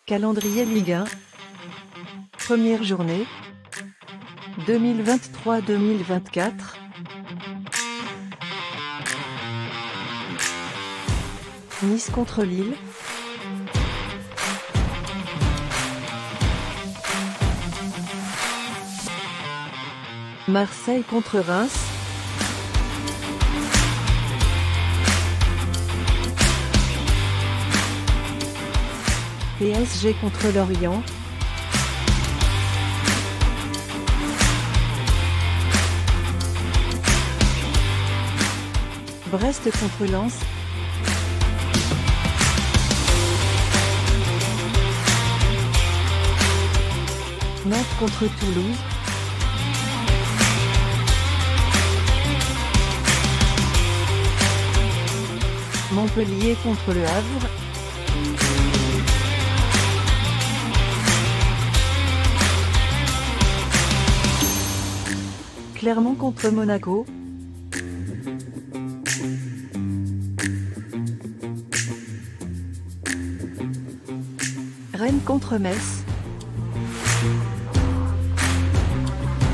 Calendrier Ligue 1. Première journée. 2023-2024. Nice contre Lille. Marseille contre Reims. PSG contre Lorient. Brest contre Lens. Nantes contre Toulouse. Montpellier contre Le Havre. Clermont contre Monaco. Rennes contre Metz.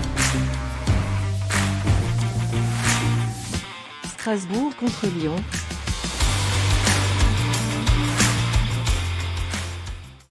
Strasbourg contre Lyon.